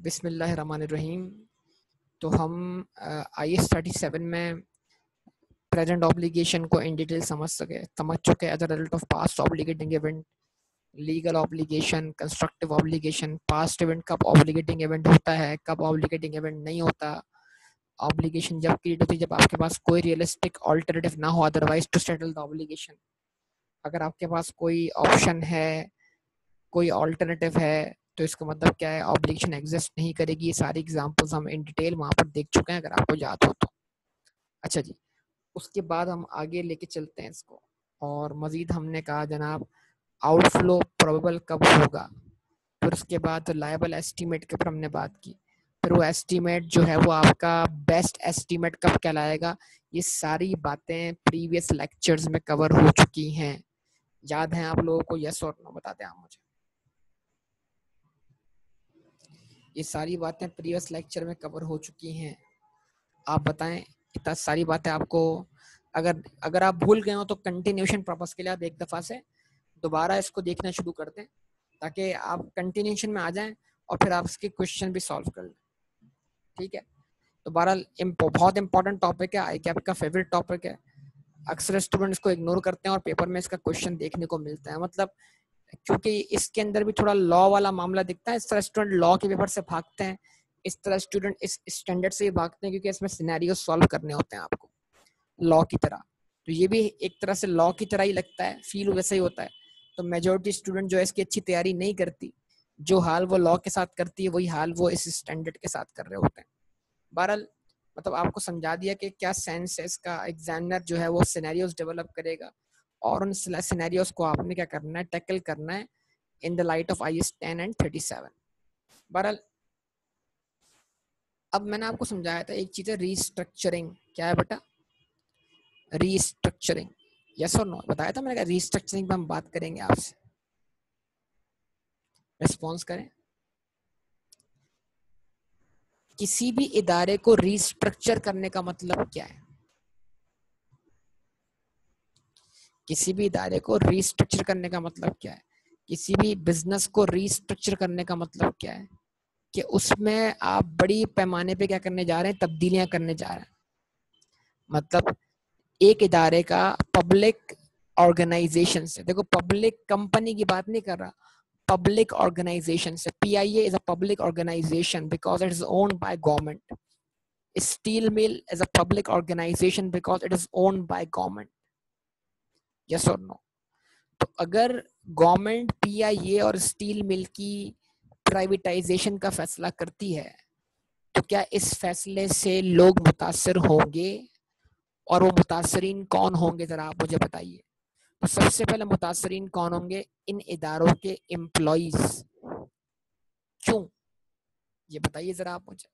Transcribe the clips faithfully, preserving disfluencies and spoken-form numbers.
बिस्मिल्लाहिर्रहमानिर्रहीम। तो हम आई एस थर्टी सेवन में प्रेजेंट ऑब्लिगेशन को इन डिटेल समझ सके समझ चुके as a result of past obligating event, legal obligation, constructive obligation. Past event कब ऑब्लिगेटिंग इवेंट होता है, कब ऑब्लिगेटिंग इवेंट नहीं होता। ऑब्लिगेशन जब क्रिएट होती है जब आपके पास कोई रियलिस्टिक ऑल्टरनेटिव ना हो otherwise to settle the obligation. अगर आपके पास कोई ऑप्शन है, कोई ऑल्टरनेटिव है, तो इसका मतलब क्या है, ऑब्लिगेशन एग्जिस्ट नहीं करेगी। ये सारी एग्जांपल्स हम इन डिटेल वहाँ पर देख चुके हैं अगर आपको याद हो तो। अच्छा जी, उसके बाद हम आगे लेके चलते हैं इसको। और मज़ीद हमने कहा जनाब आउटफ्लो प्रोबेबल कब होगा, फिर उसके बाद लायबल एस्टीमेट के ऊपर हमने बात की। फिर वो एस्टीमेट जो है वो आपका बेस्ट एस्टीमेट कब कहलाएगा। ये सारी बातें प्रीवियस लेक्चर्स में कवर हो चुकी हैं। याद है आप लोगों को? यस और नो बताते हैं आप मुझे। ये सारी बातें प्रीवियस लेक्चर में कवर हो चुकी हैं। आप बताएं, इतना सारी बातें आपको अगर अगर आप भूल गए हो तो कंटिन्यूशन पर्पस के लिए आप एक दफ़ा से दोबारा इसको देखना शुरू कर दें ताकि आप कंटिन्यूशन में आ जाएं और फिर आप इसके क्वेश्चन भी सॉल्व कर लें। ठीक है, तो बहरहाल बहुत इंपॉर्टेंट टॉपिक है, आई कैप का फेवरेट टॉपिक है। अक्सर स्टूडेंट इसको इग्नोर करते हैं और पेपर में इसका क्वेश्चन देखने को मिलता है। मतलब क्योंकि इसके अंदर भी थोड़ा लॉ वाला मामला दिखता है, इस तरह स्टूडेंट लॉ के पेपर से भागते हैं, इस तरह स्टूडेंट इस स्टैंडर्ड से ही भागते हैं क्योंकि इसमें सिनेरियो सॉल्व करने होते हैं आपको लॉ की तरह। तो ये भी एक तरह से लॉ की तरह ही लगता है, फील वैसा ही होता है। तो मेजोरिटी स्टूडेंट जो है इसकी अच्छी तैयारी नहीं करती, जो हाल वो लॉ के साथ करती है वही हाल वो इस स्टैंडर्ड के साथ कर रहे होते हैं। बहरहाल मतलब आपको समझा दिया कि क्या सेंस है इसका। एग्जामिनर जो है वो सिनेरियोस डेवलप करेगा और उन सिनेरियोस को आपने क्या करना है, टैकल करना है in the light of IAS ten and thirty seven. बहरहाल अब मैंने आपको समझाया था एक चीज़ है रीस्ट्रक्चरिंग। क्या है बेटा? रीस्ट्रक्चरिंग। यस और नो बताया था मैंने, रीस्ट्रक्चरिंग पे हम बात करेंगे आपसे। रिस्पॉन्स करें। किसी भी इदारे को रीस्ट्रक्चर करने का मतलब क्या है? किसी भी इदारे को रीस्ट्रक्चर करने का मतलब क्या है? किसी भी बिजनेस को रीस्ट्रक्चर करने का मतलब क्या है कि उसमें आप बड़ी पैमाने पे क्या करने जा रहे हैं, तब्दीलियां करने जा रहे हैं। मतलब एक इदारे का पब्लिक ऑर्गेनाइजेशन से, देखो पब्लिक कंपनी की बात नहीं कर रहा, पब्लिक ऑर्गेनाइजेशन से। PIA is a public organization because it is owned by government. Steel mill is a public organization because it is owned by government. Yes और नो? तो अगर गवर्नमेंट पीआईए और स्टील मिल की privatization का फैसला करती है तो क्या इस फैसले से लोग मुतासर होंगे? और वो मुतासरीन कौन होंगे जरा आप मुझे बताइए। तो सबसे पहले मुतासरीन कौन होंगे? इन इदारों के एम्प्लॉइज। क्यों ये बताइए जरा आप मुझे।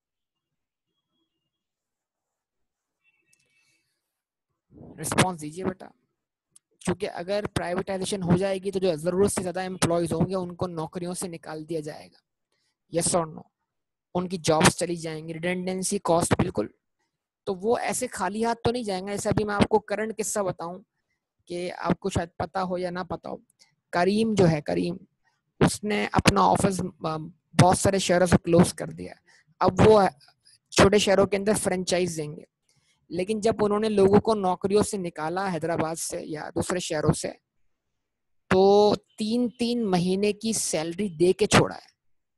रिस्पॉन्स दीजिए बेटा। क्योंकि अगर प्राइवेटाइजेशन हो जाएगी तो जो जरूरत से ज्यादा एम्प्लॉयज होंगे उनको नौकरियों से निकाल दिया जाएगा। यस और नो? उनकी जॉब्स चली जाएंगी, रिडेंडेंसी कॉस्ट। बिल्कुल। तो वो ऐसे खाली हाथ तो नहीं जाएंगे। ऐसा भी मैं आपको करंट किस्सा बताऊं कि आपको शायद पता हो या ना पता हो। करीम जो है, करीम उसने अपना ऑफिस बहुत सारे शहरों से क्लोज कर दिया। अब वो छोटे शहरों के अंदर फ्रेंचाइज देंगे, लेकिन जब उन्होंने लोगों को नौकरियों से निकाला हैदराबाद से या दूसरे शहरों से, तो तीन तीन महीने की सैलरी दे के छोड़ा है।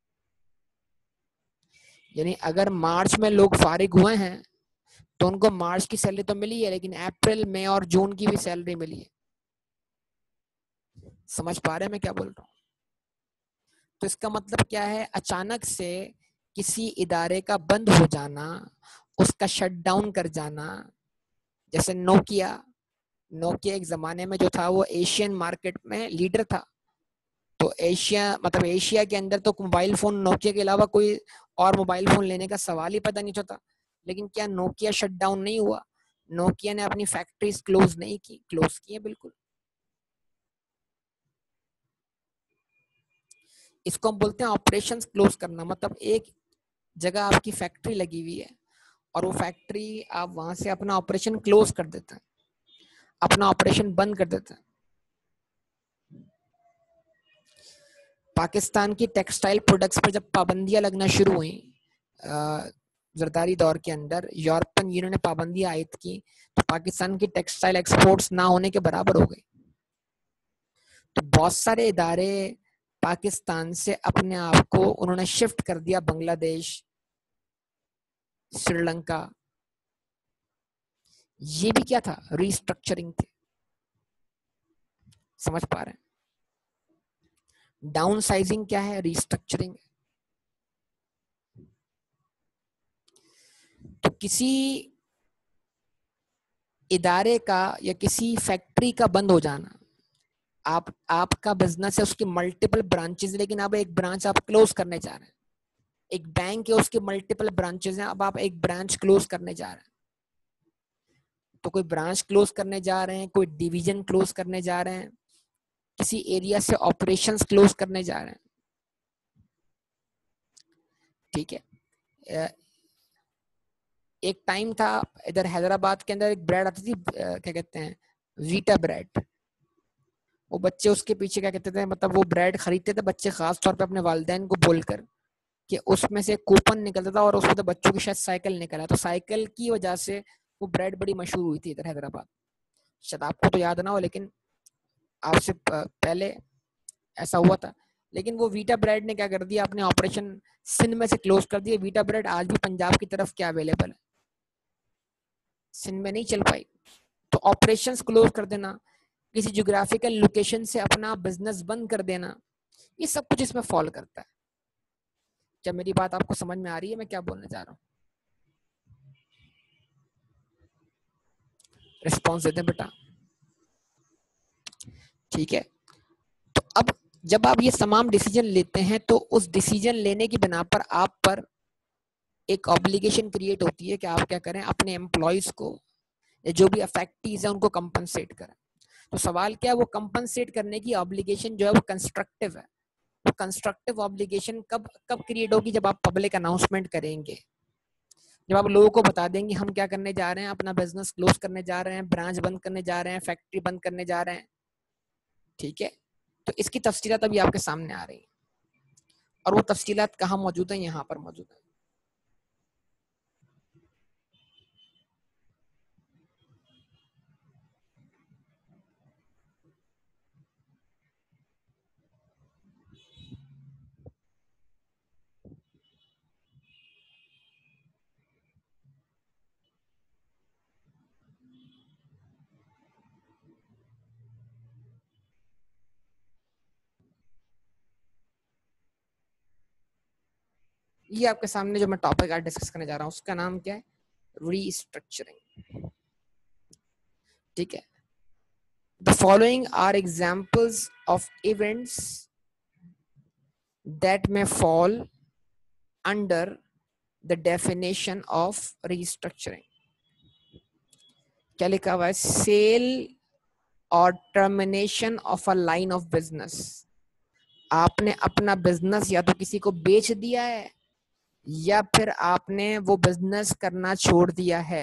यानी अगर मार्च में लोग फारिग हुए हैं तो उनको मार्च की सैलरी तो मिली है, लेकिन अप्रैल, मई और जून की भी सैलरी मिली है। समझ पा रहे हैं मैं क्या बोल रहा हूँ? तो इसका मतलब क्या है, अचानक से किसी इदारे का बंद हो जाना, उसका शट डाउन कर जाना। जैसे नोकिया, नोकिया एक जमाने में जो था वो एशियन मार्केट में लीडर था। तो एशिया मतलब एशिया के अंदर तो मोबाइल फोन नोकिया के अलावा कोई और मोबाइल फोन लेने का सवाल ही पता नहीं होता। लेकिन क्या नोकिया शट डाउन नहीं हुआ? नोकिया ने अपनी फैक्ट्रीज क्लोज नहीं की? क्लोज की है बिल्कुल। इसको हम बोलते हैं ऑपरेशंस क्लोज करना। मतलब एक जगह आपकी फैक्ट्री लगी हुई है और वो फैक्ट्री आप वहां से अपना ऑपरेशन क्लोज कर देते हैं, अपना ऑपरेशन बंद कर देते हैं। पाकिस्तान की टेक्सटाइल प्रोडक्ट्स पर जब पाबंदियां लगना शुरू हुई जरदारी दौर के अंदर, यूरोपियन यूनियन ने पाबंदियां आयद की, तो पाकिस्तान की टेक्सटाइल एक्सपोर्ट्स ना होने के बराबर हो गई। तो बहुत सारे इदारे पाकिस्तान से अपने आप को उन्होंने शिफ्ट कर दिया बांग्लादेश, श्रीलंका। ये भी क्या था? रीस्ट्रक्चरिंग थे। समझ पा रहे हैं? डाउन साइजिंग क्या है? रीस्ट्रक्चरिंग। तो किसी इदारे का या किसी फैक्ट्री का बंद हो जाना, आप आपका बिजनेस है, उसकी मल्टीपल ब्रांचेस, लेकिन अब एक ब्रांच आप क्लोज करने जा रहे हैं। एक बैंक है, उसकी मल्टीपल ब्रांचेस हैं, अब आप एक ब्रांच क्लोज करने जा रहे हैं। तो कोई ब्रांच क्लोज करने जा रहे हैं, कोई डिवीजन क्लोज करने जा रहे हैं, किसी एरिया से ऑपरेशंस क्लोज करने जा रहे हैं। ठीक है। एक टाइम था इधर हैदराबाद के अंदर, एक ब्रेड आती थी, क्या कहते हैं, वीटा ब्रेड। वो बच्चे उसके पीछे क्या कहते थे, मतलब वो ब्रेड खरीदते थे बच्चे खास तौर पे अपने वालिदैन को बोलकर कि उसमें से कूपन निकलता था और उसमें तो बच्चों की शायद साइकिल निकला। तो साइकिल की वजह से वो ब्रेड बड़ी मशहूर हुई थी इधर हैदराबाद। शायद आपको तो याद ना हो, लेकिन आपसे पहले ऐसा हुआ था। लेकिन वो वीटा ब्रेड ने क्या कर दिया, अपने ऑपरेशन सिंध में से क्लोज कर दिया। वीटा ब्रेड आज भी पंजाब की तरफ क्या अवेलेबल है, सिंध में नहीं चल पाई। तो ऑपरेशंस क्लोज कर देना, किसी ज्योग्राफिकल लोकेशन से अपना बिजनेस बंद कर देना, ये सब कुछ इसमें फॉल करता है। क्या मेरी बात आपको समझ में आ रही है मैं क्या बोलने जा रहा हूँ? रिस्पॉन्स देते हैं बेटा। ठीक है। तो अब जब आप ये तमाम डिसीजन लेते हैं तो उस डिसीजन लेने की बिना पर आप पर एक ऑब्लिगेशन क्रिएट होती है कि आप क्या करें, अपने एम्प्लॉयज को या जो भी अफेक्टीज है उनको कंपनसेट करें। तो सवाल क्या है, वो कंपनसेट करने की ऑब्लिगेशन जो है वो कंस्ट्रक्टिव है। वो कंस्ट्रक्टिव ऑब्लिगेशन कब कब क्रिएट होगी? जब आप पब्लिक अनाउंसमेंट करेंगे, जब आप लोगों को बता देंगे हम क्या करने जा रहे हैं, अपना बिजनेस क्लोज करने जा रहे हैं, ब्रांच बंद करने जा रहे हैं, फैक्ट्री बंद करने जा रहे हैं। ठीक है। तो इसकी तफसीलात अभी आपके सामने आ रही है, और वो तफसीलात कहाँ मौजूद है? यहाँ पर मौजूद है। ये आपके सामने जो मैं टॉपिक आज डिस्कस करने जा रहा हूँ उसका नाम क्या है? रीस्ट्रक्चरिंग। ठीक है। The following are examples of events that may fall under the definition of restructuring. क्या लिखा हुआ है? सेल और termination of a line of business. आपने अपना बिजनेस या तो किसी को बेच दिया है या फिर आपने वो बिजनेस करना छोड़ दिया है।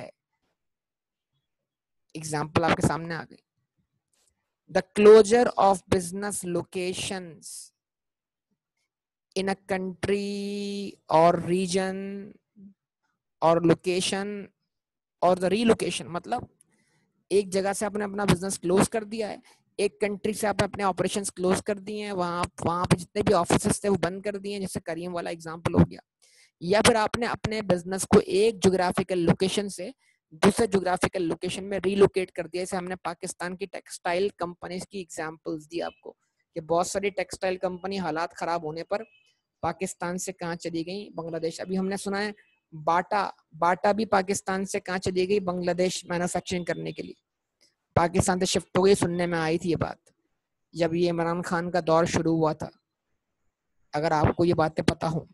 एग्जाम्पल आपके सामने आ गई। The closure of business locations in a country or region or location or the relocation, मतलब एक जगह से आपने अपना बिजनेस क्लोज कर दिया है, एक कंट्री से आपने अपने ऑपरेशंस क्लोज कर दिए हैं, वहां वहां पे जितने भी ऑफिसेस थे वो बंद कर दिए हैं, जैसे करीम वाला एग्जांपल हो गया। या फिर आपने अपने बिजनेस को एक ज्योग्राफिकल लोकेशन से दूसरे ज्योग्राफिकल लोकेशन में रीलोकेट कर दिया। जैसे हमने पाकिस्तान की टेक्सटाइल कंपनीज की एग्जांपल्स दी आपको कि बहुत सारी टेक्सटाइल कंपनी हालात खराब होने पर पाकिस्तान से कहाँ चली गई? बांग्लादेश। अभी हमने सुना है बाटा बाटा भी पाकिस्तान से कहाँ चली गई? बांग्लादेश मैन्युफैक्चरिंग करने के लिए पाकिस्तान से शिफ्ट हो गई। सुनने में आई थी ये बात जब ये इमरान खान का दौर शुरू हुआ था, अगर आपको ये बातें पता हो।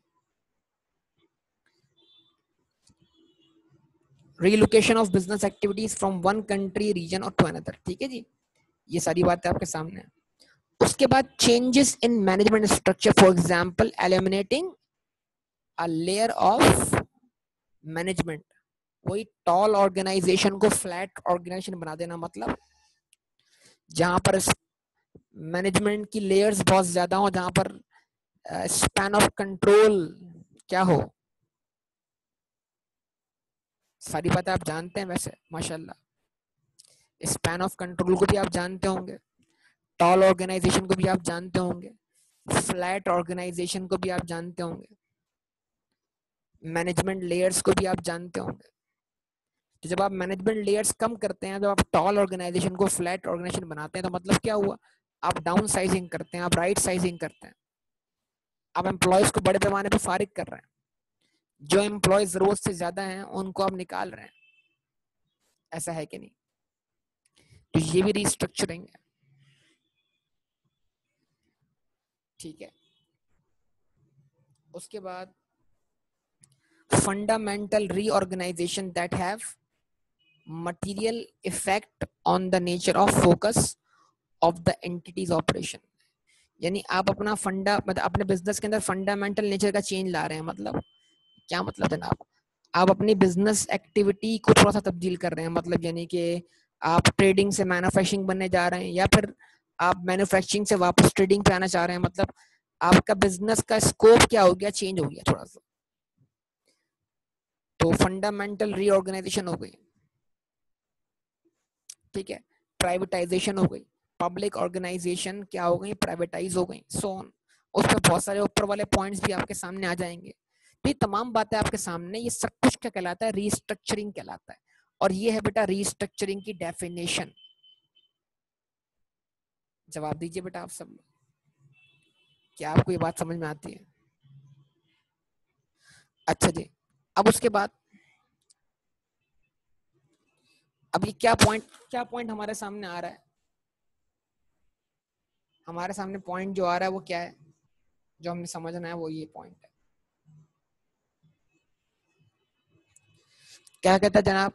Relocation of business activities from one country region और टू अनदर। ठीक है जी, ये सारी बातें आपके सामने है। उसके बाद changes in management structure, for example eliminating a layer of management. वही टॉल ऑर्गेनाइजेशन को फ्लैट ऑर्गेनाइजेशन बना देना, मतलब जहां पर मैनेजमेंट की लेयर्स बहुत ज्यादा हो, जहां पर स्पैन ऑफ कंट्रोल क्या हो? सारी बातें आप जानते हैं वैसे माशाल्लाह। स्पैन ऑफ कंट्रोल को भी आप जानते होंगे, टॉल ऑर्गेनाइजेशन को भी आप जानते होंगे, फ्लैट ऑर्गेनाइजेशन को भी आप जानते होंगे, मैनेजमेंट लेयर्स को भी आप जानते होंगे। तो जब आप मैनेजमेंट लेयर्स कम करते हैं, जब आप टॉल ऑर्गेनाइजेशन को फ्लैट ऑर्गेनाइजेशन बनाते हैं, तो मतलब क्या हुआ? आप डाउन साइजिंग करते हैं, आप राइट साइजिंग करते हैं, आप एम्प्लॉयज को बड़े पैमाने पर फारिग कर रहे हैं, जो एम्प्लॉय जरूरत से ज्यादा हैं उनको आप निकाल रहे हैं। ऐसा है कि नहीं? तो ये भी रिस्ट्रक्चरिंग है। ठीक है, उसके बाद fundamental reorganization that have material effect on the nature of focus of the entities operation. यानी आप अपना फंडा मतलब अपने बिजनेस के अंदर फंडामेंटल नेचर का चेंज ला रहे हैं। मतलब क्या मतलब जनाब? आप अपनी बिजनेस एक्टिविटी को थोड़ा सा तब्दील कर रहे हैं। मतलब यानी कि आप ट्रेडिंग से मैन्युफैक्चरिंग बनने जा रहे हैं, या फिर आप मैन्युफैक्चरिंग से वापस ट्रेडिंग पे आना चाह रहे हैं। मतलब आपका बिजनेस का स्कोप क्या हो गया? चेंज हो गया थोड़ा सा। तो फंडामेंटल रीऑर्गेनाइजेशन हो गई। ठीक है, प्राइवेटाइजेशन हो गई, पब्लिक ऑर्गेनाइजेशन क्या हो गई? प्राइवेटाइज हो गई, सो ऑन। उसमें बहुत सारे ऊपर वाले पॉइंट्स भी आपके सामने आ जाएंगे। तो ये तमाम बातें आपके सामने, ये सब कुछ क्या कहलाता है? रीस्ट्रक्चरिंग कहलाता है। और ये है बेटा रीस्ट्रक्चरिंग की डेफिनेशन। जवाब दीजिए बेटा आप सब लोग, क्या आपको ये बात समझ में आती है? अच्छा जी, अब उसके बाद अब ये क्या पॉइंट क्या पॉइंट हमारे सामने आ रहा है? हमारे सामने पॉइंट जो आ रहा है वो क्या है? जो हमें समझना है वो ये पॉइंट है। क्या कहता है जनाब?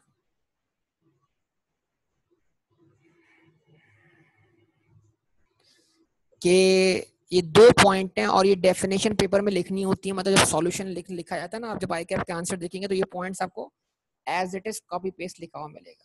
कि ये दो पॉइंट हैं और ये डेफिनेशन पेपर में लिखनी होती है। मतलब जब सॉल्यूशन लिख लिखा जाता है ना, आप जब आई कैप के आंसर देखेंगे तो ये पॉइंट्स आपको as it is copy paste लिखा हुआ मिलेगा।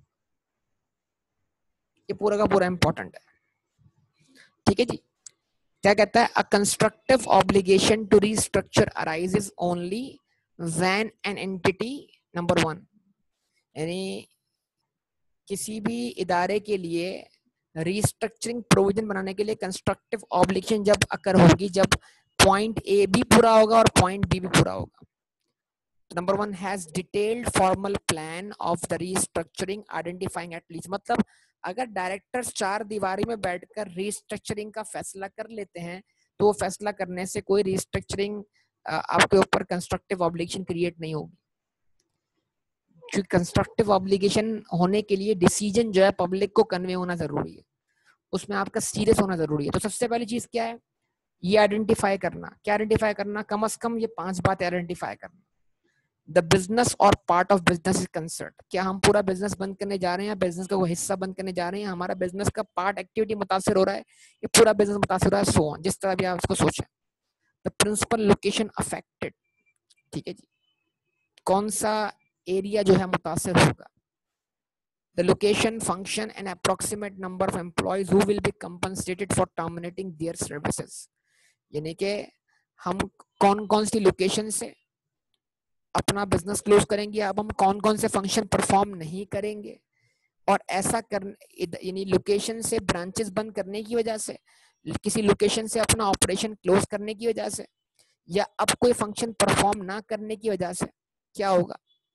ये पूरा का पूरा इंपॉर्टेंट है। ठीक है जी, क्या कहता है? A constructive obligation to restructure arises only when an entity, number one, यानी किसी भी इदारे के लिए रीस्ट्रक्चरिंग प्रोविजन बनाने के लिए कंस्ट्रक्टिव ऑब्लिगेशन जब अकर होगी, जब पॉइंट ए भी पूरा होगा और पॉइंट बी भी पूरा होगा। Number one, has detailed formal plan of the restructuring identifying at least. मतलब अगर डायरेक्टर्स चार दीवारी में बैठकर रीस्ट्रक्चरिंग का फैसला कर लेते हैं, तो वो फैसला करने से कोई रीस्ट्रक्चरिंग आपके ऊपर कंस्ट्रक्टिव ऑब्लिगेशन क्रिएट नहीं होगी। क्योंकि कंस्ट्रक्टिव ऑब्लिगेशन होने के लिए डिसीजन जो है पब्लिक को कन्वे होना जरूरी है, उसमें आपका सीरियस होना जरूरी है। तो सबसे पहली चीज क्या है? ये आइडेंटिफाई करना। क्या आइडेंटिफाई करना? कम से कम ये पांच बातें आइडेंटिफाई करना। द बिजनेस और part of business is concern. क्या हम पूरा बिजनेस बंद करने जा रहे हैं, या बिजनेस का कोई हिस्सा बंद करने जा रहे हैं? हमारा बिजनेस का पार्ट एक्टिविटी मुतासर हो रहा है, ये पूरा बिजनेस मुतासर हो रहा है, सो ऑन, जिस तरह भी आप उसको सोचें। The principal location affected. ठीक है जी, कौन सा एरिया जो है मुतासर होगा? The location, function and approximate number of employees who will be compensated for terminating their services. यानी कि हम कौन कौन सी लोकेशन से अपना बिजनेस क्लोज करेंगे, अब हम कौन कौन से फंक्शन परफॉर्म नहीं करेंगे, और ऐसा करने यानी लोकेशन से ब्रांचेस बंद करने की वजह से, किसी लोकेशन से अपना ऑपरेशन क्लोज करने की वजह से, या अब कोई फंक्शन परफॉर्म ना करने की वजह से क्या होगा?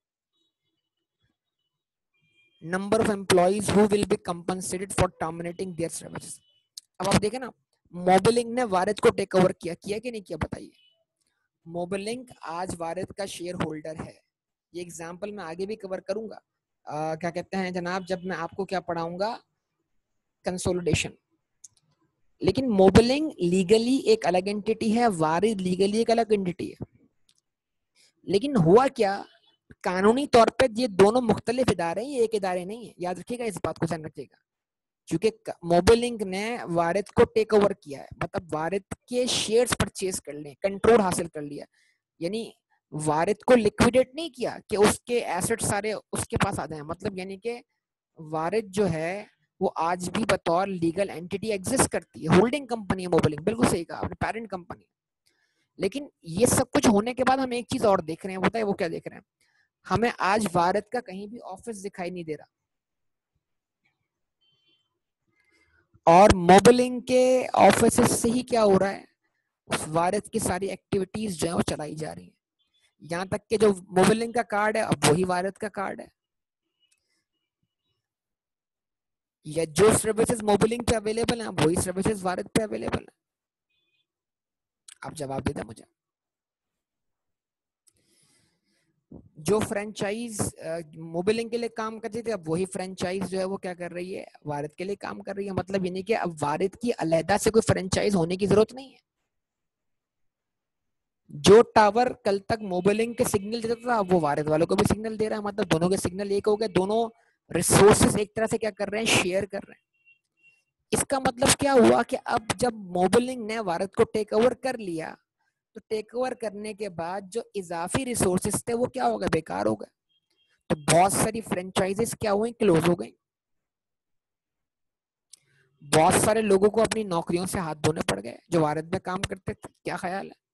Number of employees who will be compensated for terminating their services. अब आप देखें ना, मोबिलिंक ने वारिद को टेक ओवर किया किया कि नहीं किया? बताइए। मोबिलिंक आज वारिद का शेयर होल्डर है। ये एग्जांपल मैं आगे भी कवर करूंगा। आ, क्या कहते हैं जनाब, जब मैं आपको क्या पढ़ाऊंगा, कंसोलिडेशन। लेकिन मोबिलिंक लीगली एक अलग एंटिटी है, वारिद लीगली एक अलग एंटिटी है। लेकिन हुआ क्या, कानूनी तौर पे ये दोनों मुख्तलिफ इदारे हैं, ये एक इदारे नहीं है। याद रखिएगा, इस बात को ध्यान रखिएगा। क्योंकि मोबिलिंक ने वारिद को टेक ओवर किया है, मतलब वारिद के शेयर्स परचेज कर लिए, कंट्रोल हासिल कर लिया। यानी वारिद को लिक्विडेट नहीं किया कि उसके एसेट सारे उसके पास आ जाए। मतलब यानी कि वारिद जो है वो आज भी बतौर लीगल एंटिटी एग्जिस्ट करती है, होल्डिंग कंपनी है मोबिलिंक। बिल्कुल सही कहा आपने, पेरेंट कंपनी। लेकिन ये सब कुछ होने के बाद हम एक चीज और देख रहे हैं, बताइए वो क्या देख रहे हैं? हमें आज भारत का कहीं भी ऑफिस दिखाई नहीं दे रहा, और मोबिलिंग के ऑफिस से ही क्या हो रहा है, उस भारत की सारी एक्टिविटीज जो है वो चलाई जा रही है। यहाँ तक कि जो मोबिलिंग का कार्ड है अब वही भारत का कार्ड है, या जो सर्विसेज मोबिलिंग पे अवेलेबल है वही सर्विसेज भारत पे अवेलेबल है। आप जवाब दे दें मुझे। जो फ्रेंचाइज मोबिलिंग के लिए काम करती थी अब वही फ्रेंचाइज जो है वो क्या कर रही है, भारत के लिए काम कर रही है। मतलब ये नहीं कि अब भारत की अलहदा से कोई फ्रेंचाइज होने की जरूरत नहीं है। जो टावर कल तक मोबिलिंग के सिग्नल देता था वो भारत वालों को भी सिग्नल दे रहा है। मतलब दोनों के सिग्नल एक हो गए, दोनों रिसोर्सेस एक तरह से क्या कर रहे हैं, शेयर कर रहे हैं। इसका मतलब क्या हुआ कि अब जब मोबिलिंग ने भारत को टेक ओवर कर लिया, तो टेक ओवर करने के बाद जो इजाफी रिसोर्सेस थे वो क्या हो गए, बेकार हो गए। तो बहुत सारी फ्रेंचाइजेस क्या हुई, क्लोज हो गई। बहुत सारे लोगों को अपनी नौकरियों से हाथ धोने पड़ गए जो भारत में काम करते थे। क्या ख्याल है,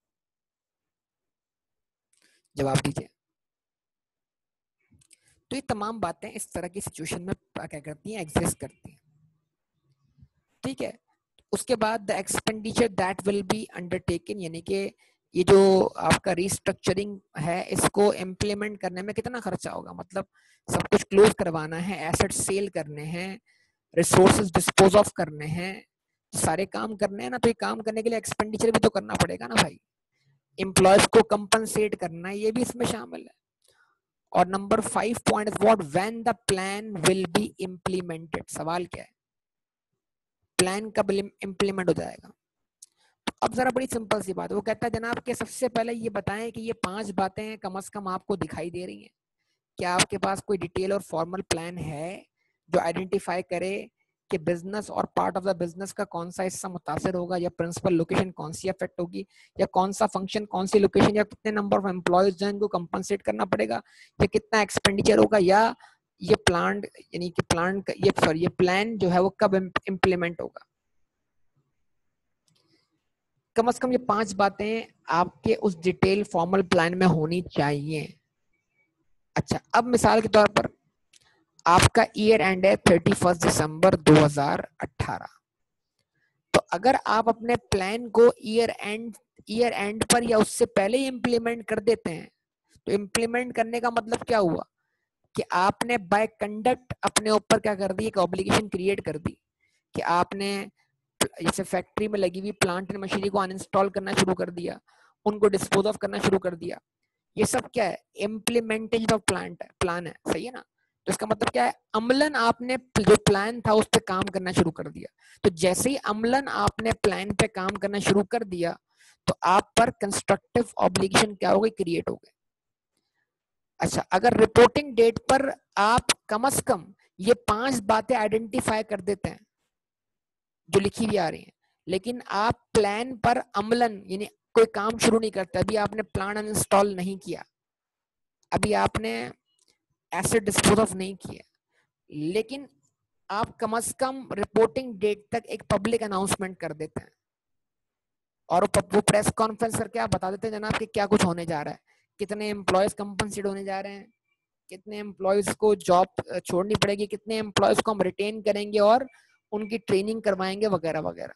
जवाब दीजिए। तो ये तमाम बातें इस तरह की सिचुएशन में क्या करती हैं, एग्जिस्ट करती हैं। ठीक है, उसके बाद the expenditure that will be undertaken, यानी कि ये जो आपका रिस्ट्रक्चरिंग है इसको इम्प्लीमेंट करने में कितना खर्चा होगा। मतलब सब कुछ क्लोज करवाना है, एसेट सेल करने हैं, रिसोर्सेज डिस्पोज ऑफ करने हैं, सारे काम करने हैं ना। तो ये काम करने के लिए एक्सपेंडिचर भी तो करना पड़ेगा ना भाई। एम्प्लॉयज को कंपनसेट करना है, ये भी इसमें शामिल है। और number five point is what, when the plan will be implemented. सवाल क्या है, प्लान कब इम्प्लीमेंट हो जाएगा। तो अब जरा बड़ी सिंपल सी बात है, वो कहता है जनाब कि सबसे पहले ये बताएं कि ये पांच बातें कम से कम आपको दिखाई दे रही हैं। क्या आपके पास कोई डिटेल और फॉर्मल प्लान है जो आइडेंटिफाई करे कि बिजनेस और पार्ट ऑफ द बिजनेस का कौन सा हिस्सा मुतासर होगा, या प्रिंसिपल लोकेशन कौन सी अफेक्ट होगी, या कौन सा फंक्शन कौन सी लोकेशन, या कितने नंबर ऑफ एम्प्लॉयज जो इनको कंपनसेट करना पड़ेगा, या कितना एक्सपेंडिचर होगा, या ये प्लान यानी कि प्लान ये सॉरी ये प्लान जो है वो कब इम्प्लीमेंट होगा। कम से कम ये पांच बातें आपके उस डिटेल फॉर्मल प्लान में होनी चाहिए। अच्छा, अब मिसाल के तौर पर आपका ईयर एंड है थर्टी फर्स्ट दिसंबर दो हज़ार अठारह। तो अगर आप अपने प्लान को ईयर एंड ईयर एंड पर या उससे पहले ही इम्प्लीमेंट कर देते हैं, तो इम्प्लीमेंट करने का मतलब क्या हुआ कि आपने बाय कंडक्ट अपने ऊपर क्या कर दी, एक ऑब्लिगेशन क्रिएट कर दी कि आपने जैसे फैक्ट्री में लगी हुई प्लांट एंड मशीनरी को अनइंस्टॉल करना शुरू कर दिया, उनको डिस्पोज ऑफ करना शुरू कर दिया। ये सब क्या है, इम्प्लीमेंटेशन ऑफ प्लांट है, प्लान है, सही है ना। तो इसका मतलब क्या है, अमलन आपने जो प्लान था उस पर काम करना शुरू कर दिया। तो जैसे ही अमलन आपने प्लान पे काम करना शुरू कर दिया, तो आप पर कंस्ट्रक्टिव ऑब्लिगेशन क्या हो गई, क्रिएट हो गए। अच्छा, अगर रिपोर्टिंग डेट पर आप कम से कम ये पांच बातें आइडेंटिफाई कर देते हैं जो लिखी भी आ रही हैं, लेकिन आप प्लान पर अमलन यानी कोई काम शुरू नहीं करते, अभी आपने प्लान अनइंस्टॉल नहीं किया, अभी आपने एसेट डिस्पोज ऑफ नहीं किया, लेकिन आप कम से कम रिपोर्टिंग डेट तक एक पब्लिक अनाउंसमेंट कर देते हैं, और वो प्रेस कॉन्फ्रेंस करके आप बता देते हैं जनाब कि क्या कुछ होने जा रहा है, कितने एम्प्लॉयज कंपनसेट होने जा रहे हैं, कितने एम्प्लॉयज को जॉब छोड़नी पड़ेगी, कितने एम्प्लॉयज को हम रिटेन करेंगे और उनकी ट्रेनिंग करवाएंगे वगैरह वगैरह।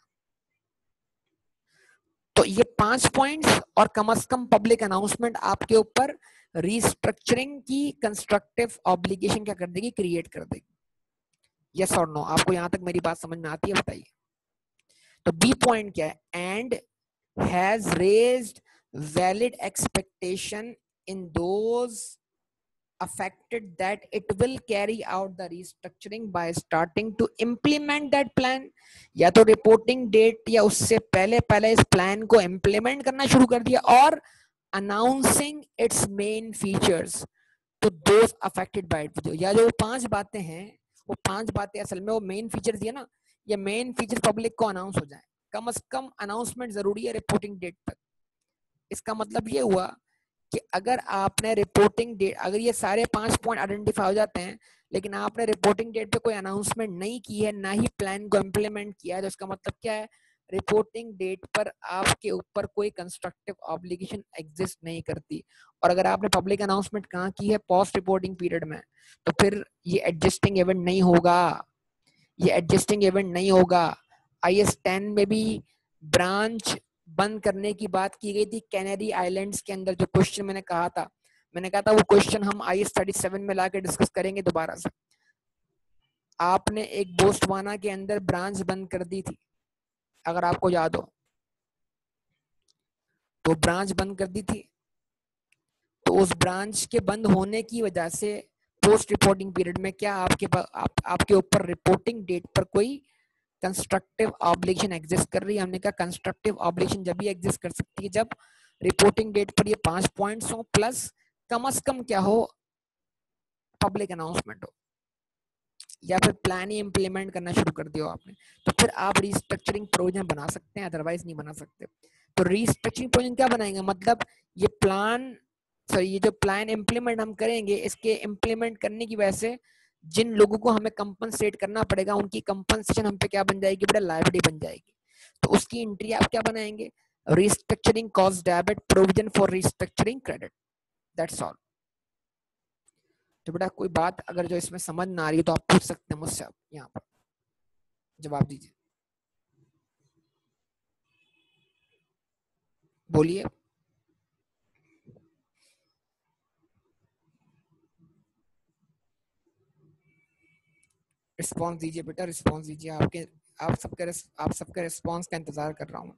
तो ये पांच पॉइंट्स और कम से कम पब्लिक अनाउंसमेंट आपके ऊपर रिस्ट्रक्चरिंग की कंस्ट्रक्टिव ऑब्लिगेशन क्या कर देगी, क्रिएट कर देगी। यस और नो, आपको यहां तक मेरी बात समझ में आती है, बताइए। तो बी पॉइंट क्या है, and has raised valid expectation in those affected that it will carry out the restructuring by starting to implement that plan। या तो रिपोर्टिंग डेट या उससे पहले पहले इस प्लान को इम्प्लीमेंट करना शुरू कर दिया, और announcing its main features to those affected by it. या जो पांच बातें हैं वो पांच बातें असल में वो मेन फीचर्स है ना, ये मेन फीचर पब्लिक को अनाउंस हो जाए। कम से कम अनाउंसमेंट जरूरी है रिपोर्टिंग डेट तक। इसका मतलब ये हुआ कि अगर आपने रिपोर्टिंग डेट, अगर ये सारे पांच पॉइंट आइडेंटिफाई हो जाते हैं लेकिन आपने रिपोर्टिंग डेट पे कोई अनाउंसमेंट नहीं की है, ना ही प्लान को इम्प्लीमेंट किया है, तो इसका मतलब क्या है, रिपोर्टिंग डेट पर आपके ऊपर कोई कंस्ट्रक्टिव ऑब्लिगेशन एग्जिस्ट नहीं करती। और अगर आपने पब्लिक अनाउंसमेंट कहाँ की है, पोस्ट रिपोर्टिंग पीरियड में, तो फिर ये एडजस्टिंग इवेंट नहीं होगा, ये एडजस्टिंग इवेंट नहीं होगा। आई एस टेन में भी ब्रांच बंद करने की बात की गई थी कैनरी आइलैंड्स के अंदर। जो क्वेश्चन मैंने कहा था, मैंने कहा था वो क्वेश्चन हम आई एस थर्टी सेवन में लाके डिस्कस करेंगे दोबारा से। आपने एक बोस्टवाना के अंदर ब्रांच बंद कर दी थी, अगर आपको याद हो, तो ब्रांच बंद कर दी थी, तो उस ब्रांच के बंद होने की वजह से पोस्ट रिपोर्टिंग पीरियड में क्या आपके आप, आपके ऊपर रिपोर्टिंग डेट पर कोई कंस्ट्रक्टिव ऑब्लिगेशन एग्जिस्ट कर रही है? हमने कहा कंस्ट्रक्टिव ऑब्लिगेशन जब भी एग्जिस्ट कर सकती है जब रिपोर्टिंग डेट पर ये पांच पॉइंट्स हो, प्लस कम से कम क्या हो, पब्लिक अनाउंसमेंट हो, या फिर प्लान ही इंप्लीमेंट करना शुरू कर दिया आपने, तो फिर आप रीस्ट्रक्चरिंग प्रोविजन बना सकते हैं, अदरवाइज नहीं बना सकते। तो रीस्ट्रक्चरिंग प्रोविजन क्या बनाएंगे, मतलब ये प्लान सॉरी ये जो प्लान इंप्लीमेंट हम करेंगे, इसके इंप्लीमेंट करने की वजह से जिन लोगों को हमें कंपनसेट करना पड़ेगा, उनकी कंपनसेशन हम पे क्या बन जाएगी, बड़ा लायबिलिटी बन जाएगी। तो उसकी एंट्री आप क्या बनाएंगे, restructuring cost debit provision for restructuring credit, that's all. तो बेटा कोई बात अगर जो इसमें समझ ना आ रही है तो आप पूछ सकते हैं मुझसे, आप यहाँ पर जवाब दीजिए, बोलिए, रिस्पॉन्स दीजिए बेटा, रिस्पॉन्स दीजिए। आपके आप सबका आप सबका रिस्पॉन्स का इंतजार कर रहा हूँ।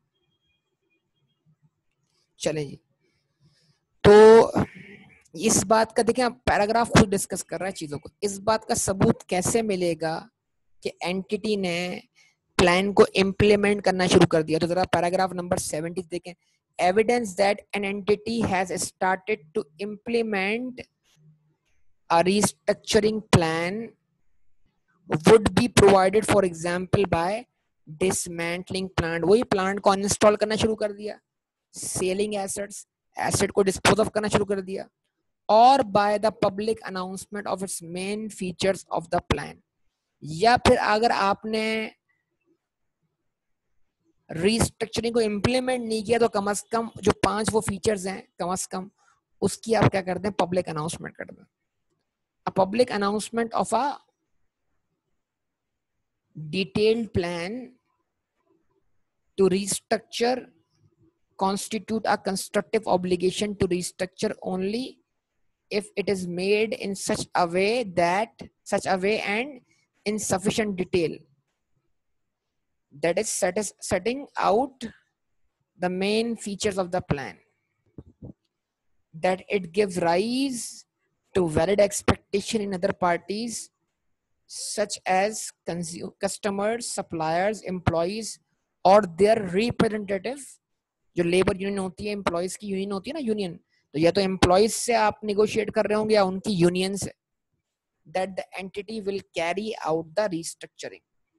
चले जी, तो इस बात का देखिए, पैराग्राफ खुद डिस्कस कर रहा है चीजों को। इस बात का सबूत कैसे मिलेगा कि एंटिटी ने प्लान को इम्प्लीमेंट करना शुरू कर दिया? तो जरा पैराग्राफ नंबर सेवेंटी देखें। Evidence that an entity has started to implement a restructuring plan would be provided for example by dismantling plant, वही प्लांट को अनइंस्टॉल करना शुरू कर दिया, सेलिंग एसेट्स, एसेट को डिस्पोज ऑफ करना शुरू कर दिया, और by the public announcement of its main features of the plan. या फिर अगर आपने रीस्ट्रक्चरिंग को इंप्लीमेंट नहीं किया तो कम से कम जो पांच वो फीचर्स हैं कम से कम उसकी आप क्या करते हैं, पब्लिक अनाउंसमेंट कर दें। A public announcement of a detailed plan to restructure constitute a constructive obligation to restructure only if it is made in such a way that such a way and in sufficient detail that is satis- setting out the main features of the plan, that it gives rise to valid expectation in other parties such as consu- customers, suppliers, employees or their representative। जो labour union होती है, employees की union होती है ना, union, तो या तो एम्प्लॉयज से आप निगोशिएट कर रहे होंगे या उनकी यूनियन से, that the entity will carry out the restructuring.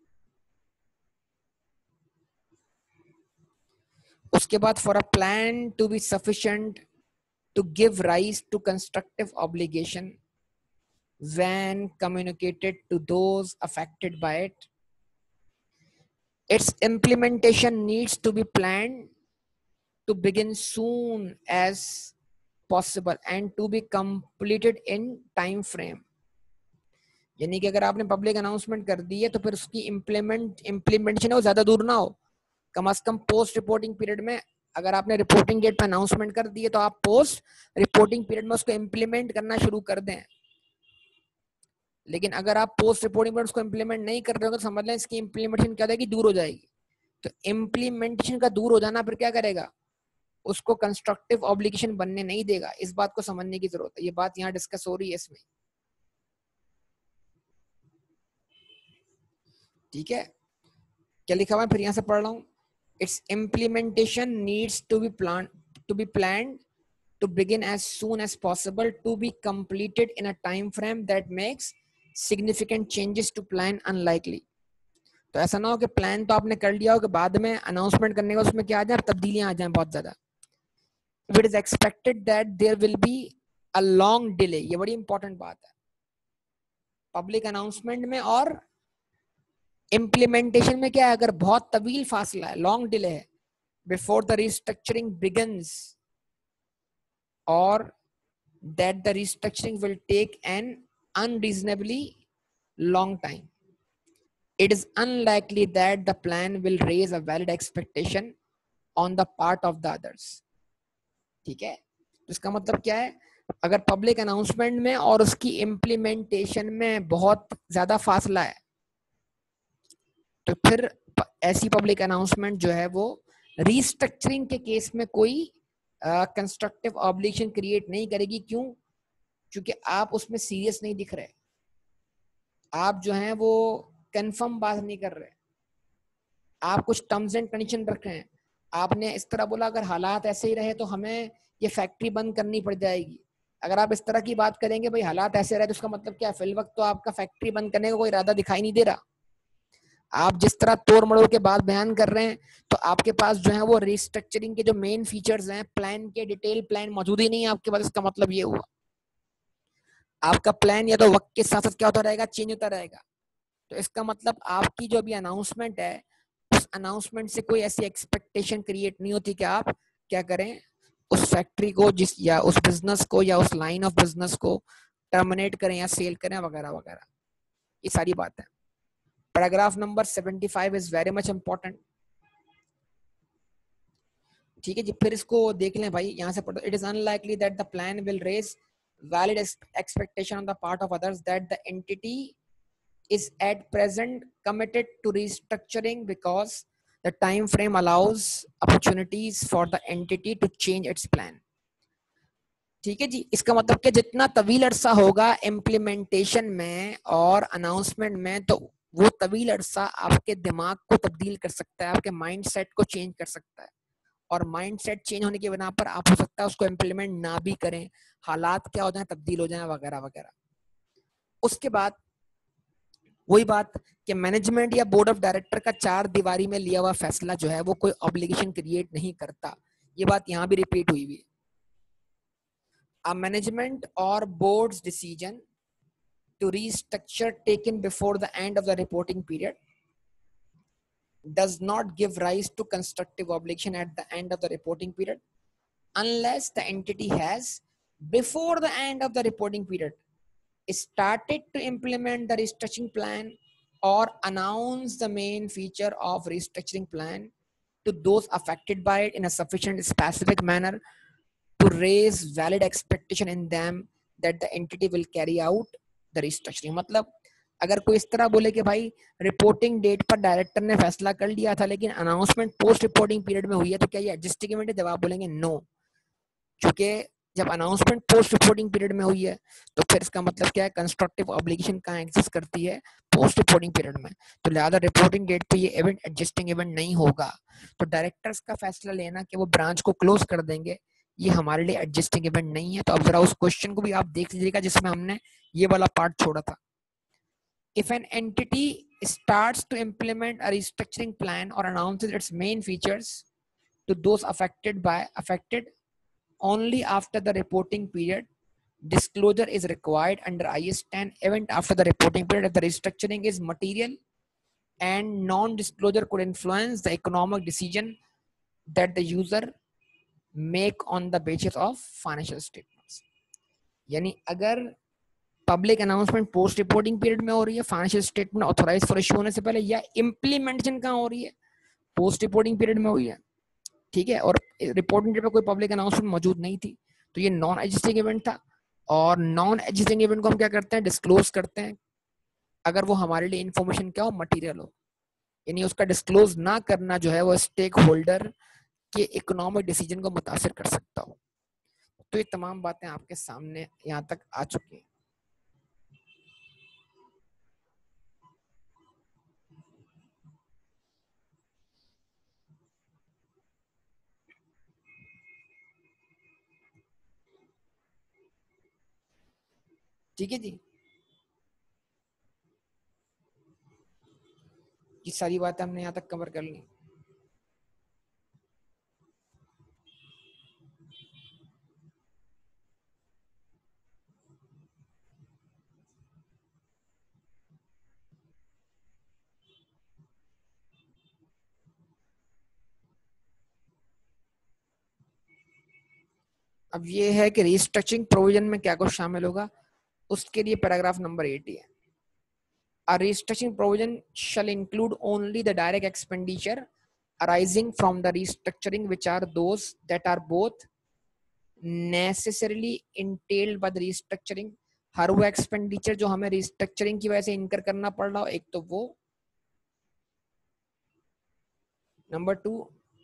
उसके बाद for a plan to be sufficient to give rise to constructive obligation when communicated to those affected by it, its implementation needs to be planned to begin soon as possible and to be completed in time frame। यानी कि अगर आपने public announcement कर दी है तो फिर उसकी implement implementation है वो ज्यादा दूर ना हो, कम से कम पोस्ट रिपोर्टिंग पीरियड में। अगर आपने रिपोर्टिंग डेट पर अनाउंसमेंट कर दी है तो आप पोस्ट रिपोर्टिंग पीरियड में उसको इम्प्लीमेंट करना शुरू कर दें। लेकिन अगर आप पोस्ट रिपोर्टिंग पर उसको इम्प्लीमेंट नहीं कर रहे हो तो समझ लें इसकी इम्प्लीमेंटेशन क्या जाएगी, दूर हो जाएगी। तो इम्प्लीमेंटेशन का दूर हो जाना फिर क्या करेगा, उसको कंस्ट्रक्टिव ऑब्लिगेशन बनने नहीं देगा। इस बात को समझने की जरूरत है, ये बात यहाँ डिस्कस हो रही है इसमें, ठीक है। क्या लिखा हुआ है, फिर यहाँ से पढ़ रहा हूँ। Its implementation needs to be plan to be planned to begin as soon as possible to be completed in a time frame that makes significant changes to plan unlikely। तो ऐसा ना हो कि प्लान तो आपने कर लिया हो कि बाद में अनाउंसमेंट करने का उसमें क्या आ जाए, तब्दीलियां आ जाएं बहुत ज्यादा। If it is expected that there will be a long delay, ये बड़ी इंपॉर्टेंट बात है, पब्लिक अनाउंसमेंट में और इम्प्लीमेंटेशन में क्या है, अगर बहुत तवील फासला है, लॉन्ग डिले है, बिफोर द रिस्ट्रक्चरिंग बिगिंस और that the restructuring will take an unreasonably long time, it is unlikely that the plan will raise a valid expectation on the part of the others. ठीक है, तो इसका मतलब क्या है, अगर पब्लिक अनाउंसमेंट में और उसकी इम्प्लीमेंटेशन में बहुत ज्यादा फासला है, तो फिर ऐसी पब्लिक अनाउंसमेंट जो है वो रीस्ट्रक्चरिंग के केस में कोई कंस्ट्रक्टिव ऑब्लिगेशन क्रिएट नहीं करेगी। क्यों? क्योंकि आप उसमें सीरियस नहीं दिख रहे, आप जो हैं वो कंफर्म बात नहीं कर रहे, आप कुछ टर्म्स एंड कंडीशन रख रहे हैं। आपने इस तरह बोला अगर हालात ऐसे ही रहे तो हमें ये फैक्ट्री बंद करनी पड़ जाएगी। अगर आप इस तरह की बात करेंगे भाई हालात ऐसे रहे, तो उसका मतलब क्या है, फिल वक्त तो आपका फैक्ट्री बंद करने का कोई इरादा दिखाई नहीं दे रहा। आप जिस तरह तोड़ मड़ोड़ के बाद बयान कर रहे हैं, तो आपके पास जो है वो रिस्ट्रक्चरिंग के जो मेन फीचर्स हैं, प्लान के डिटेल प्लान मौजूद ही नहीं है आपके पास। इसका मतलब ये हुआ आपका प्लान या तो वक्त के साथ साथ क्या होता रहेगा, चेंज होता रहेगा। तो इसका मतलब आपकी जो अभी अनाउंसमेंट है, उस अनाउंसमेंट से कोई ऐसी एक्सपेक्टेशन क्रिएट नहीं होती कि आप क्या करें, उस फैक्ट्री को जिस या उस बिजनेस को या उस लाइन ऑफ बिजनेस को टर्मिनेट करें या सेल करें वगैरह वगैरह। ये सारी बात है। Paragraph number seventy five is very much important. ठीक है जी, फिर इसको देख लें भाई, यहाँ से पढ़ो। It is unlikely that the plan will raise valid expectation on the part of others that the entity is at present committed to restructuring because the time frame allows opportunities for the entity to change its plan. ठीक है जी, इसका मतलब कि जितना तवील अरसा होगा implementation में और अनाउंसमेंट में, तो वो तवील अरसा आपके दिमाग को तब्दील कर सकता है, आपके माइंड सेट को चेंज कर सकता है। और माइंड सेट चेंज होने की बिना पर आप हो सकता है उसको इम्प्लीमेंट ना भी करें, हालात क्या हो जाए, तब्दील हो जाए वगैरह वगैरह। उसके बाद वही बात कि मैनेजमेंट या बोर्ड ऑफ डायरेक्टर का चार दीवारी में लिया हुआ फैसला जो है वो कोई ऑब्लिगेशन क्रिएट नहीं करता। ये बात यहां भी रिपीट हुई हुई है। A management or board's decision to restructure taken before the end of the reporting period does not give rise to constructive obligation at the end of the reporting period unless the entity has, before the end of the reporting period, started to implement the restructuring plan or announce the main feature of restructuring plan to those affected by it in a sufficient specific manner to raise valid expectation in them that the entity will carry out the restructuring. मतलब अगर कोई इस तरह बोले कि भाई reporting date पर director ने फैसला कर लिया था लेकिन अनाउंसमेंट पोस्ट रिपोर्टिंग पीरियड में हुई है, तो क्या ये एडजस्टिंग इवेंट है? जवाब बोलेंगे नो, क्योंकि जब अनाउंसमेंट पोस्ट रिपोर्टिंग पीरियड में हुई है तो फिर इसका मतलब क्या है, कंस्ट्रक्टिव ऑब्लिगेशन कहाँ एग्जिस्ट करती है, पोस्ट रिपोर्टिंग पीरियड में। तो लिहाजा रिपोर्टिंग डेट पे ये इवेंट एडजस्टिंग इवेंट नहीं होगा। तो डायरेक्टर्स का फैसला लेना कि वो ब्रांच को क्लोज कर देंगे, ये हमारे लिए एडजस्टिंग इवेंट नहीं है। तो अब जरा उस क्वेश्चन को भी आप देख लीजिएगा जिसमें हमने ये वाला पार्ट छोड़ा था। If an entity starts to implement a restructuring plan or announces its main features to those affected by affected only after the reporting period, disclosure is required under I S ten event after the reporting period if the restructuring is material and non-disclosure could influence the economic decision that the user make on the basis of financial statements. यानी अगर public announcement post reporting period में हो रही है, financial statement authorize for issue होने से पहले, या इम्प्लीमेंटेशन कहाँ हो रही है, पोस्ट रिपोर्टिंग पीरियड में हुई है, ठीक है, और रिपोर्टिंग डेट पे कोई पब्लिक अनाउंसमेंट मौजूद नहीं थी, तो ये नॉन एग्जिस्टिंग इवेंट था। और नॉन एग्जिस्टिंग इवेंट को हम क्या करते हैं, डिस्क्लोज करते हैं अगर वो हमारे लिए इंफॉर्मेशन क्या हो, मटीरियल हो। यानी उसका डिस्क्लोज ना करना जो है वो स्टेक होल्डर के इकोनॉमिक डिसीजन को मुतासिर कर सकता हो। तो ये तमाम बातें आपके सामने यहाँ तक आ चुकी हैं। ठीक है जी, ये सारी बातें हमने यहाँ तक कवर कर ली। अब ये है कि रिस्ट्रक्चरिंग प्रोविजन में क्या कुछ शामिल होगा, उसके लिए पैराग्राफ नंबर एटी है। A restructuring provision shall include only the direct expenditure arising from the restructuring, which are those that are both necessarily entailed by the restructuring. हर वो एक्सपेंडिचर जो हमें रिस्ट्रक्चरिंग की वजह से इनकर करना पड़ रहा हो, एक तो वो, number two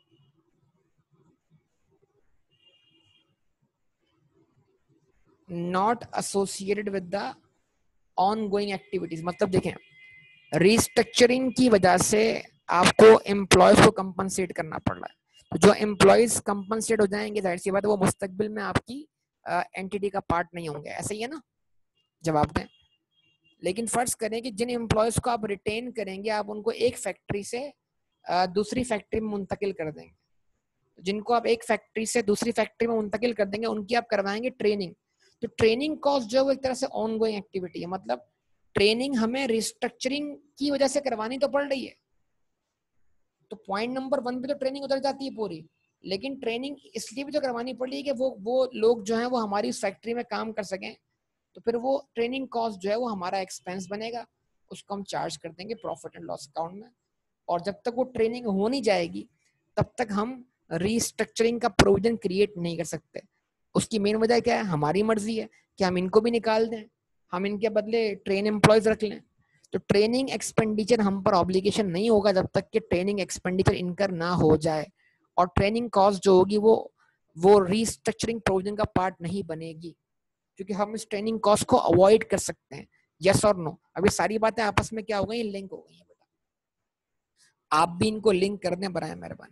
not associated with the ongoing activities. मतलब देखें, रिस्ट्रक्चरिंग की वजह से आपको एम्प्लॉयज को कंपनसेट करना पड़ रहा है, तो जो एम्प्लॉयज कंपनसेट हो जाएंगे, जाहिर सी बात है वो मुस्तकबिल में आपकी एंटिटी uh, का पार्ट नहीं होंगे। ऐसा ही है ना, जवाब दें। लेकिन फर्ज करें कि जिन एम्प्लॉयज को आप रिटेन करेंगे, आप उनको एक फैक्ट्री से uh, दूसरी फैक्ट्री में मुंतकिल कर देंगे। जिनको आप एक फैक्ट्री से दूसरी फैक्ट्री में मुंतकिल कर देंगे, उनकी आप करवाएंगे ट्रेनिंग। तो ट्रेनिंग कॉस्ट जो है वो एक तरह से ऑन गोइंग एक्टिविटी है। मतलब ट्रेनिंग हमें रिस्ट्रक्चरिंग की वजह से करवानी तो पड़ रही है, तो पॉइंट नंबर वन पे तो ट्रेनिंग उतर जाती है पूरी, लेकिन ट्रेनिंग इसलिए भी तो करवानी पड़ रही है कि वो वो लोग जो है वो हमारी फैक्ट्री में काम कर सकें। तो फिर वो ट्रेनिंग कॉस्ट जो है वो हमारा एक्सपेंस बनेगा, उसको हम चार्ज कर देंगे प्रॉफिट एंड लॉस अकाउंट में। और जब तक वो ट्रेनिंग हो नहीं जाएगी, तब तक हम रिस्ट्रक्चरिंग का प्रोविजन क्रिएट नहीं कर सकते। उसकी मेन वजह क्या है, हमारी मर्जी है कि हम इनको भी निकाल दें, हम इनके बदले ट्रेन एम्प्लॉयज रख लें। तो ट्रेनिंग एक्सपेंडिचर हम पर ऑब्लिगेशन नहीं होगा जब तक कि ट्रेनिंग एक्सपेंडिचर इनकर ना हो जाए, और ट्रेनिंग कॉस्ट जो होगी वो वो रिस्ट्रक्चरिंग प्रोविजन का पार्ट नहीं बनेगी, क्योंकि हम इस ट्रेनिंग कॉस्ट को अवॉइड कर सकते हैं। यस और नो? अभी सारी बातें आपस में क्या हो गई, लिंक हो गई है। आप भी इनको लिंक कर दें बराए मेहरबानी।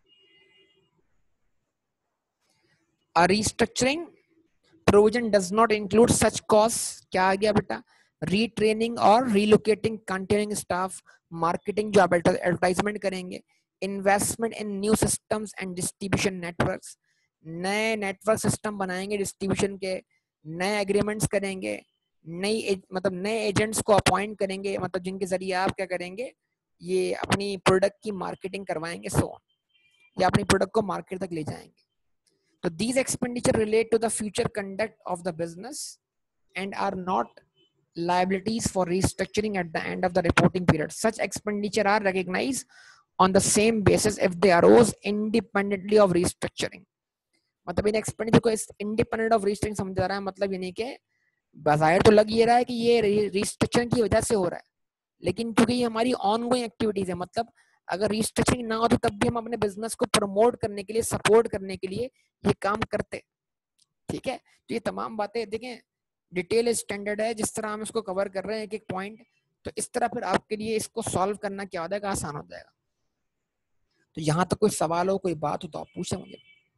A restructuring provision does not include such costs, क्या आ गया बेटा, retraining और relocating continuing staff, marketing जो आप एडवर्टाइजमेंट करेंगे, investment in new systems and distribution networks, नए नेटवर्क सिस्टम बनाएंगे डिस्ट्रीब्यूशन के, नए एग्रीमेंट्स करेंगे, नई मतलब नए एजेंट्स को अपॉइंट करेंगे, मतलब जिनके जरिए आप क्या करेंगे, ये अपनी प्रोडक्ट की मार्केटिंग करवाएंगे, सो या अपनी प्रोडक्ट को मार्केट तक ले जाएंगे। So these expenditure relate to the future conduct of the business and are not liabilities for restructuring at the end of the reporting period. Such expenditure are recognized on the same basis if they arose independently of restructuring. मतलब इन expenditure को independent of restructuring समझा रहा है। मतलब ये नहीं कि बाहर तो लग ये रहा है कि ये रिस्ट्रक्चरिंग की वजह से हो रहा है, लेकिन क्योंकि ये हमारी ऑनगोइंग एक्टिविटीज है, मतलब अगर रिस्ट्रक्चरिंग ना हो तो तब भी हम अपने बिजनेस को प्रमोट करने के लिए, सपोर्ट करने के लिए ये काम करते। ठीक है, तो ये तमाम बातें देखें, डिटेल स्टैंडर्ड है, जिस तरह हम इसको कवर कर रहे हैं एक एक पॉइंट, तो इस तरह फिर आपके लिए इसको सॉल्व करना क्या हो जाएगा, आसान हो जाएगा। तो यहाँ तक कोई सवाल हो, कोई बात हो तो आप पूछें मुझे।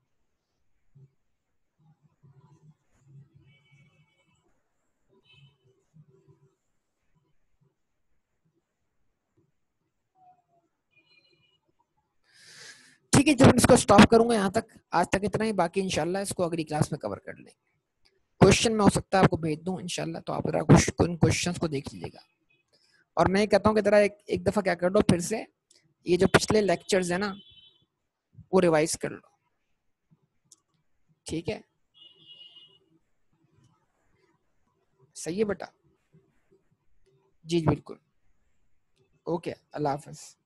ठीक है, जब इसको स्टॉप करूंगा यहाँ तक, आज तक इतना ही, बाकी इंशाल्लाह इसको अगली क्लास में कवर कर लेंगे। क्वेश्चन में हो सकता है आपको भेज दूं इंशाल्लाह, तो आप उन क्वेश्चंस को देख लीजिएगा। और मैं कहता हूँ कि जरा एक, एक दफा क्या कर लो, फिर से ये जो पिछले लेक्चर्स है ना वो रिवाइज कर लो। ठीक है, सही है बेटा? जी बिल्कुल। ओके, अल्लाह हाफिज।